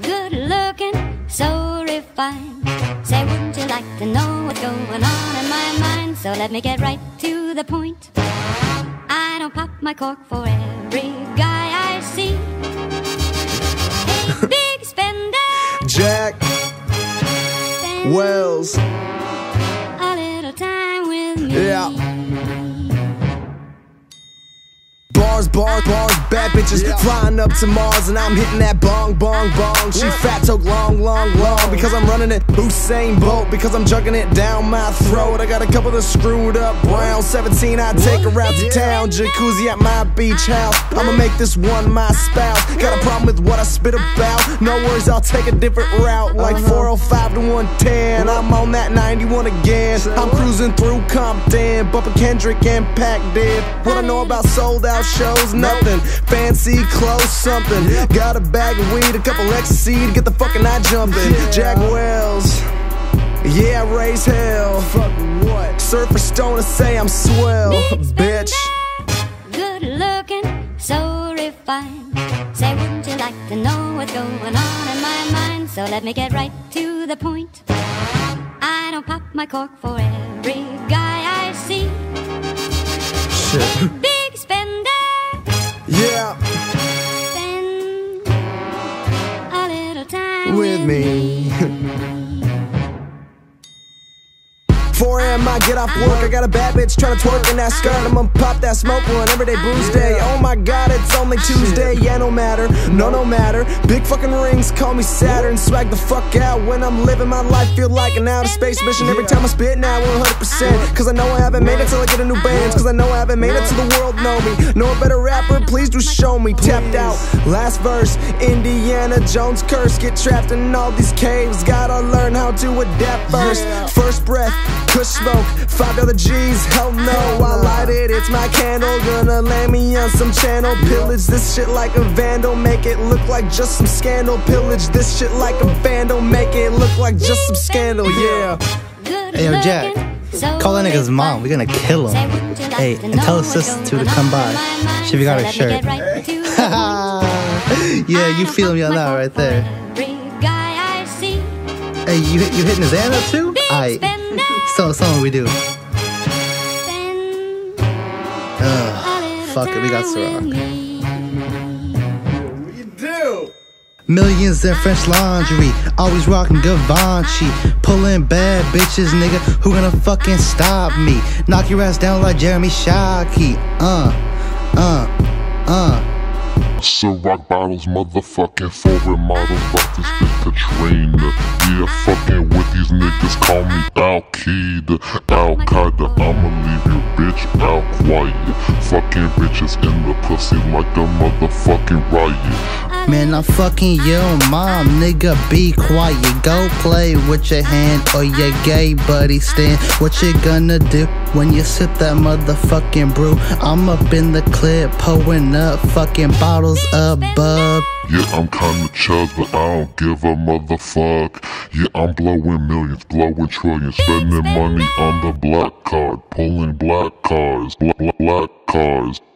good looking, so refined. Say, wouldn't you like to know what's going on in my mind? So let me get right to the point. I don't pop my cork for every guy I see. Hey, big spender, Jack Wells. a little time with me. Yeah. Bars, bad bitches flying up to Mars, and I'm hitting that bong. She fat, toke long, because I'm running it Usain Bolt, because I'm jugging it down my throat. I got a couple of screwed up brown 17, I take her out to town, jacuzzi at my beach house. I'ma make this one my spouse. Got a problem with what I spit about? No worries, I'll take a different route, like 405 to 110. I'm on that 91 again. I'm cruising through Compton, bumping Kendrick and Pac Dib. What I know about sold out shows, nothing. Fancy clothes, something. Got a bag of weed, a couple ecstasy to get the fucking eye jumping. Jack Wells, yeah, I raise hell. Fuck what? Surfer Stone to say I'm swell, bitch. Good looking, so refined. Say, wouldn't you like to know what's going on in my mind? So let me get right to the point. I don't pop my cork for every guy I see. Shit. Big spender, Yeah, spend a little time with me. 4 a.m. I get off work, I got a bad bitch tryna twerk in that skirt. I'ma pop that smoke one, everyday booze day. Oh my god, it's only Tuesday, yeah, no matter, no matter. Big fucking rings, call me Saturn. Swag the fuck out when I'm living my life, feel like an outer space mission. Every time I spit now 100%, cause I know I haven't made it till I get a new band. Cause I know I haven't made it till the world know me. Know a better rapper, please do show me. Tapped out, last verse, Indiana Jones curse. Get trapped in all these caves, gotta learn how to adapt first. First breath, kush smoke, $5 G's, hell no, I light it, it's my candle. Gonna land me on some channel. Pillage this shit like a vandal, make it look like just some scandal. Pillage this shit like a vandal, make it look like just some scandal, yeah. Hey, yo, Jack, call that nigga's mom, we're gonna kill him. Hey, and tell his sister to come by. She got her shirt. Yeah, you feel me on that right there. Hey, you hitting his hand up too? Aight. So we do. Fuck it, we got Ciroc. We do. Millions in French lingerie, always rocking Givenchy. Pulling bad bitches, nigga, who gonna fucking stop me? Knock your ass down like Jeremy Shockey. Ciroc bottles, motherfucking forward models, about this bitch Katrina. Yeah, fucking with these niggas, call me Al-Qaeda, Al-Qaeda. I'ma leave your bitch out quiet. Fucking bitches in the pussy like a motherfucking riot. Man, I'm fucking your mom, nigga, be quiet. Go play with your hand or your gay buddy stand. What you gonna do when you sip that motherfucking brew? I'm up in the clip, pulling up fucking bottles above. Yeah, I'm kinda chuzz, but I don't give a motherfuck. Yeah, I'm blowing millions, blowing trillions, spending money on the black card, pulling black cars, black cars.